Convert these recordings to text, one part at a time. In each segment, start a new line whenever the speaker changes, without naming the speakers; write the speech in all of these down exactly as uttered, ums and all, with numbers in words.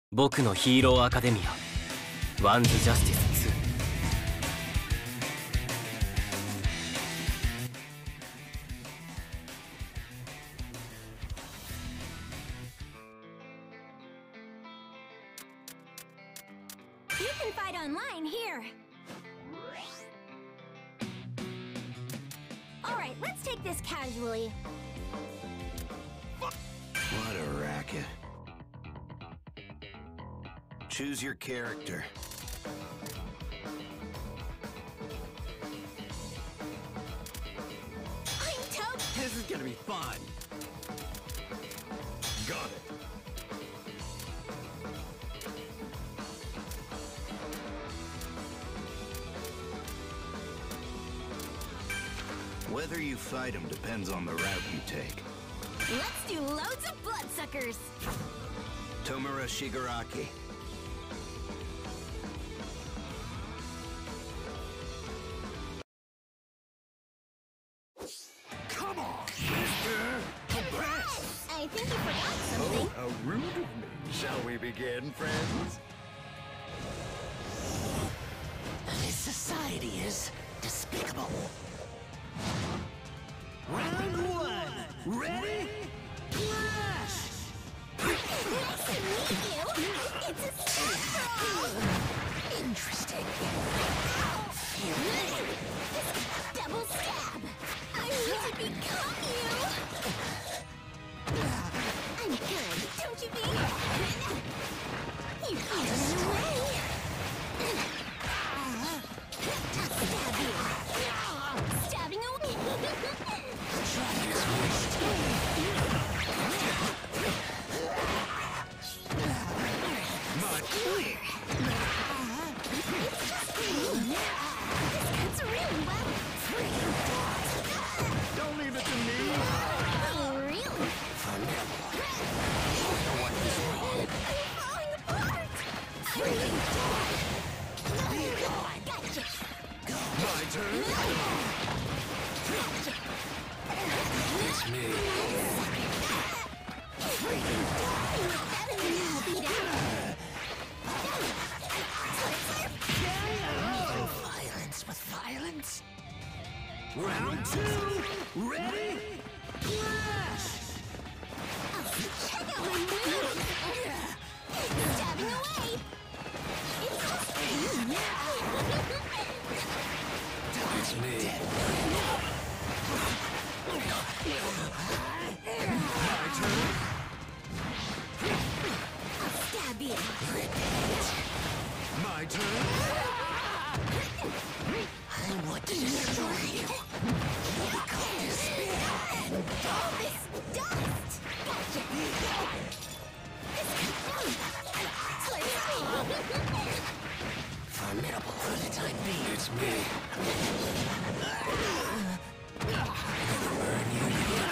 僕のヒーローアカデミアワンズジャスティスツー。
You can fight online here. All right, let's take this casually.
What a racket. Choose your character.
I'm Toad.
This is gonna be fun. Got it.
Whether you fight him depends on the route you take.
Let's do loads of bloodsuckers.
Tomura Shigaraki.
Come on, Mister Compress!
I think you forgot something.
Oh, how rude of me. Shall we begin, friends?
This society is despicable.
Round one. Ready? Crash!
Nice to meet you. It's a scarecrow.
Interesting.
Double stab. I need to become you. I'm good, don't you think? You can't run away. Stab you. Stabbing away. This cuts really well.
Don't leave it to me.
Oh, really? I'm falling apart. Gotcha.
My turn.
It's me. Violence with violence.
Round two. Ready? Crash!
Check out my moves. Stabbing away. It's
It's me.
My turn.
I'll stab you.
My turn.
I want to destroy you.
All this dust. Gotcha.
Formidable for the time being. It's me. Burn you.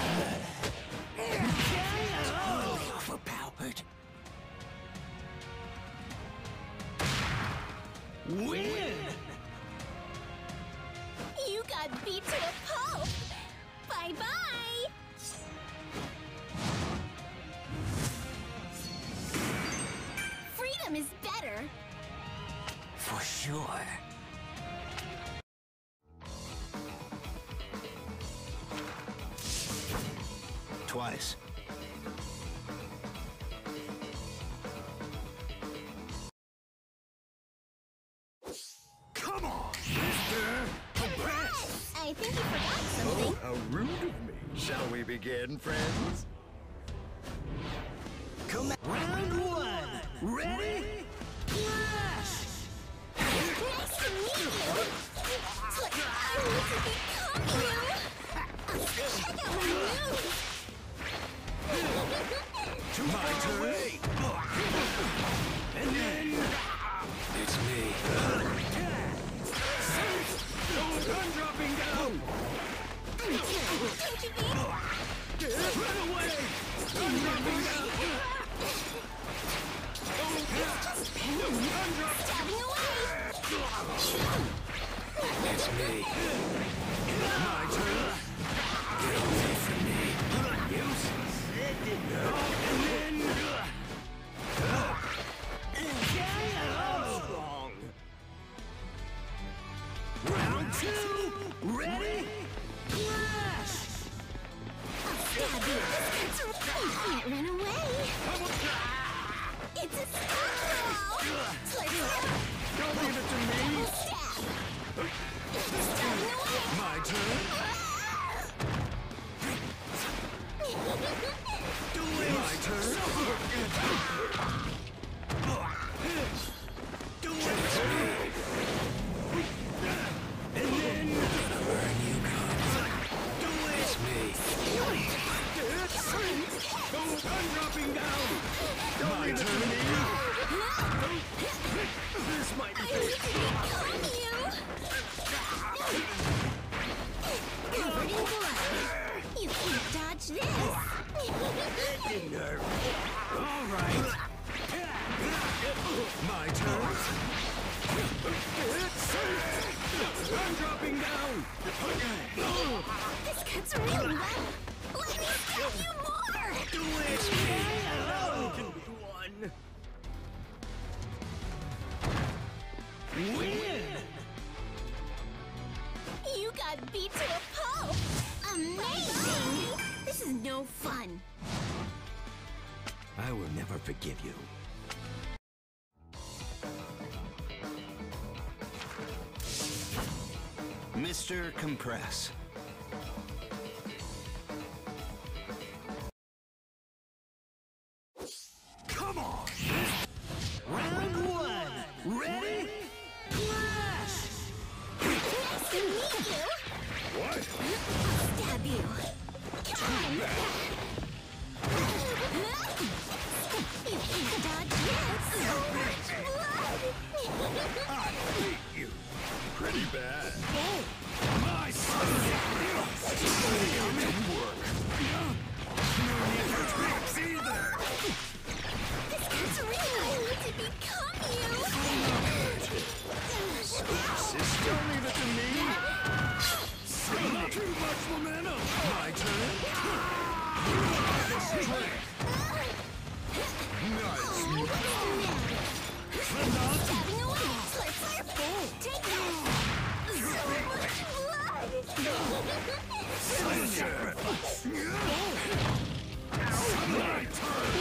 Totally overpowered.
Win!
You got beat to a pulp. Bye-bye. Freedom is better.
For sure.
Twice.
Come on, Mister Compress!
I think you forgot something.
Oh, how rude of me. Shall we begin, friends? Come Round one. Ready? Crash!
Nice to meet you. It's like I need to become you. Check out my moves.
To my turn. And then...
It's me.
I'm dropping down!
Don't you think?
Run away! I'm dropping down! I'm dropping
Stabbing away.
It's me.
My turn!
Get away from me.
Useless! And then... I'm dropping down! Don't leave it to me! This might be
I need to become you! Covered in blood. You can't dodge this!
didn't hurt. All right. My turn. I'm dropping down!
This cuts really well! Let me stab you more!
Do it! That can be one. Win!
You got beat to a pulp! Amazing! This is no fun!
I will never forgive you.
Mister Compress.
Come on! Round one! Ready? Clash!
Nice to meet you!
What?
I'll stab you! Come on! You can't dodge this! So much blood!
I hate you! Pretty bad. Oh! My son! I'm in work! No need for tricks either!
This cuts real! I need to become you!
Sister, don't leave it to me! Not too much momentum! My turn! Strength! Nice!
Stabbing away! Let's fire! Take that! So much blood!
My turn!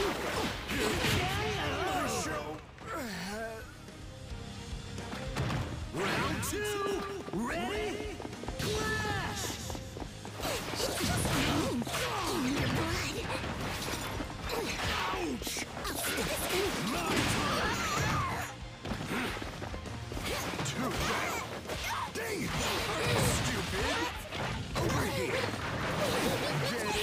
My show! Round two! Ready? Clash!
In your blood!
Ouch! My turn! Too bad! Dang it! Stupid! Over here! Get it?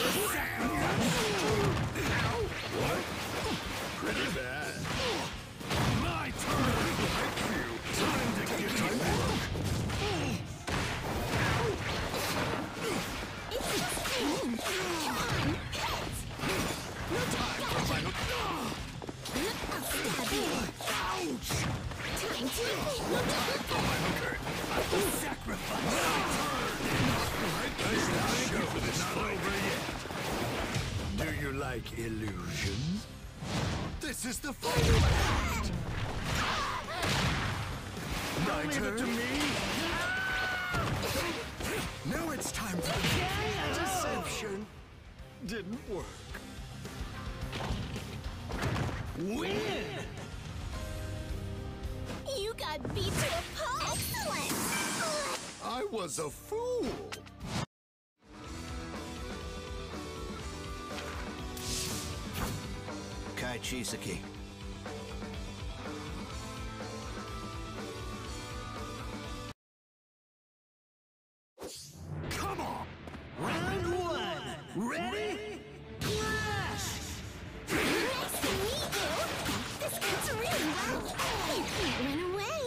What? Pretty bad. My turn! Thank you! Time to get to work! No time for my...
I'll stab you!
Ouch!
Time to...
No time for my hooker! I will sacrifice my turn! Nice show is not over yet. Do you like illusions? This is the final act! My turn? To me? Now it's time for the deception. Didn't work. Win!
You got beat to a pulp! Excellent!
I was a fool!
Kai Chisaki.
Come on! Round one! Ready? Clash!
Nice to meet you! This cuts really well! You can't run away!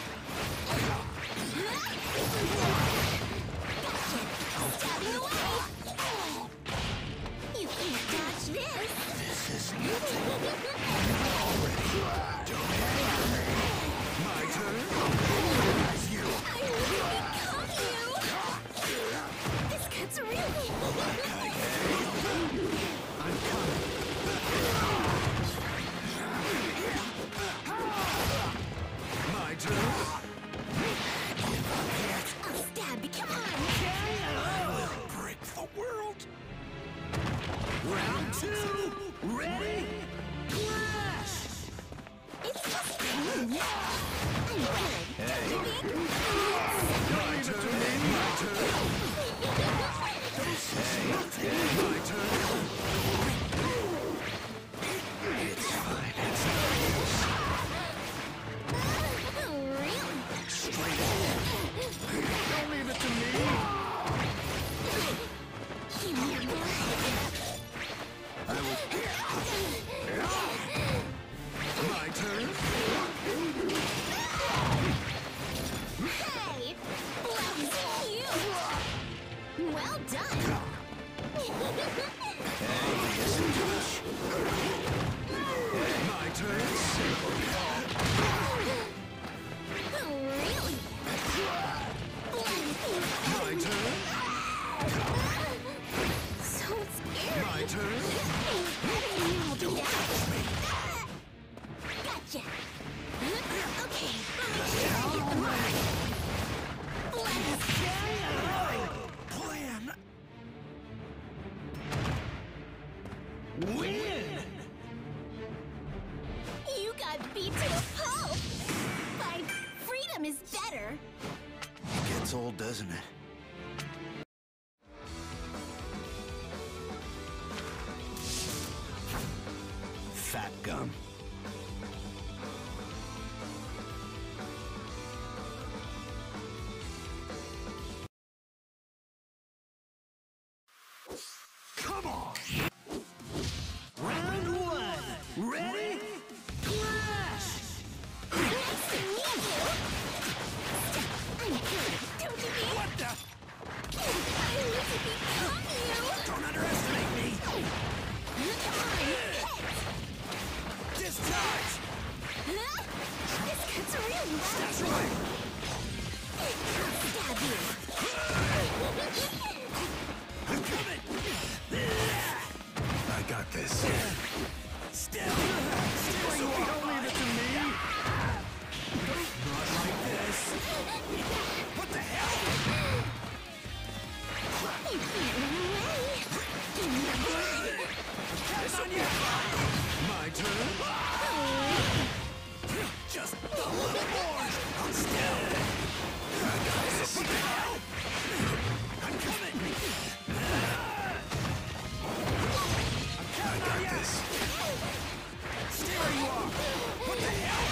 Gotcha! Stabbing away! You can't dodge this!
This is nothing.
My turn? You!
I need to become you! This cuts really...
I'm coming. My turn?
I'll stab you! Come on!
Break the world! Round two! Ready? Clash!
It's just fun! I'm good!
Hey.
My turn! My turn! My turn!
It's fine. It's
Oh, really?
straight ahead.
Don't leave it to me!
Give me your blood!
I will...
My turn.
I'll do that. Gotcha. Okay, I'll make sure I hit the mark. Let's
Plan. Win.
You got beat to a pulp. Fine, freedom is better.
Gets old, doesn't it? Fat gum.
Come on. Round one. Ready? Clash.
Nice to meet you. I'm good, don't you think?
What the?
I need to become you.
Don't underestimate me.
Come on, hit.
Discharge.
Huh? This cuts really well.
That's right.
I'll stab you.
I'm coming. I got this. Still. Still. So don't leave it to me. Not like this. What the hell?
You can't run away. Give me the blood.
Catch on you. My turn. Just a little more. I'm still. I got this. What the hell? I'm coming. I got this. Stay where you are. What the hell?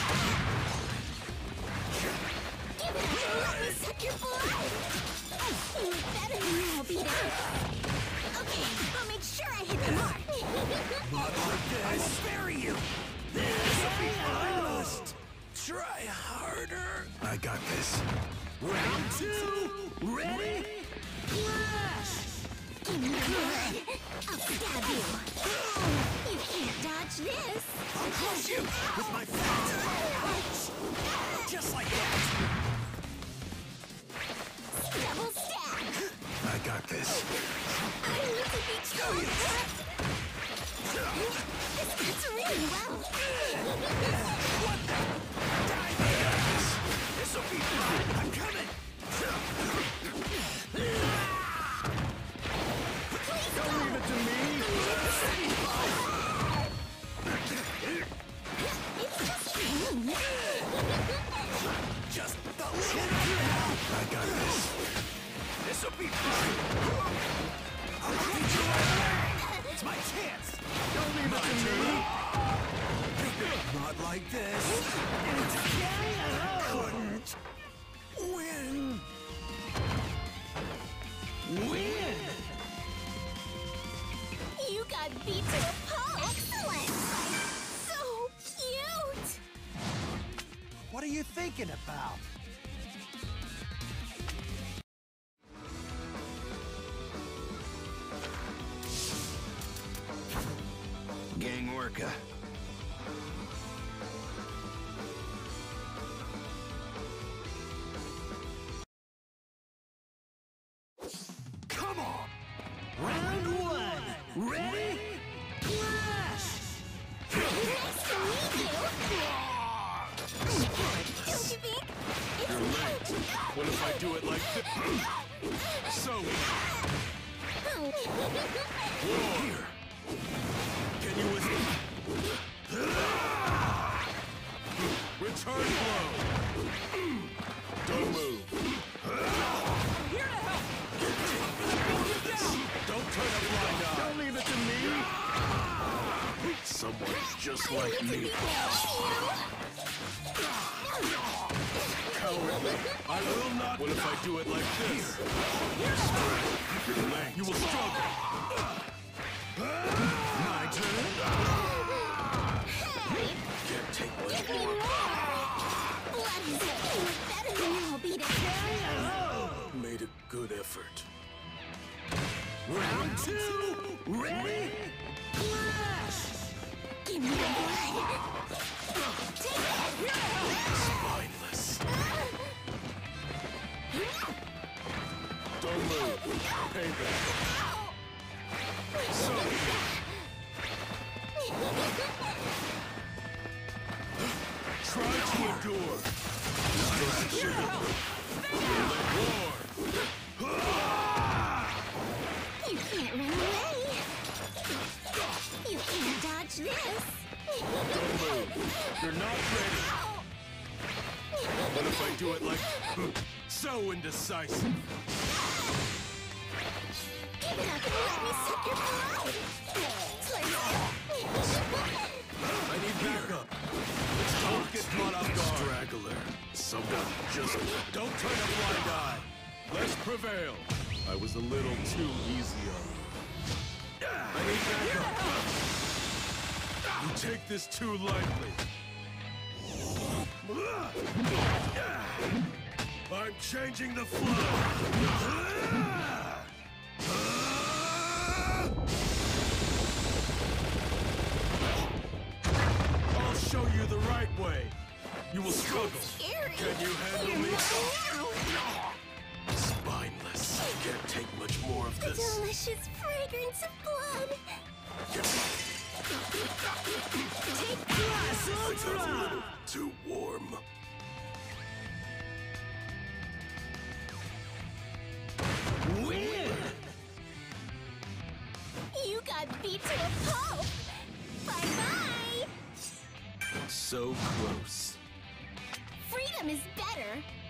Give it up and let me suck your blood. You look better than I'll beat it. Okay, I'll make sure I hit the mark.
Not like this. I spare you. This'll be fun. I must try harder. I got this. Round two. Ready? Clash.
Give me the blood. I'll stab you. You can't dodge this.
I'll crush you with my fat punch. Just like that.
Double stab.
I got this.
I need to be killed. This cuts really well.
What the? Die there. This'll be fun. I'm coming. Don't leave it to me.
It's just training.
Just the little. I got this. This'll be fun. I'll beat you away. It's my chance. Don't leave it to me. Not like this. Couldn't win. Win.
You got beat to a pulp. Excellent. So cute.
What are you thinking about?
Gang worker.
Come on! Round one! Ready? Clash!
Nice to meet you. Don't you think? It's late.
What if I do it like this? So,
Here!
can you listen? Return blow! Don't move. Here to help! Don't turn a blind eye.
Don't leave it to me!
Someone's just like me. Cowardly. I will not. What if I do it like this? You will struggle.
My turn!
Can't take much
Give me
more.
more. Blood is making it better than I'll beat it.
Made a good effort.
Round two! Ready? Clash!
Give me the blood. Take it.
Spineless. Don't move. Payback. So,
can't run away. You can't dodge this.
Don't move. You're not ready. What if I do it like so indecisive?
Give it up and let me suck your blood.
I need backup. Let's don't get caught off guard.
Straggler. Someone just...
Don't turn a blind eye. Let's prevail. I was a little too easy on you. I need backup. You take this too lightly. I'm changing the flow. I'll show you the right way. You will struggle.
Scary.
Can you handle me?
Now.
Spineless. I can't take much more of
The
this.
delicious fragrance of blood. Take Plus Ultra!
Too warm.
Win!
You got beat to a pulp. Bye-bye.
So close.
Freedom is better.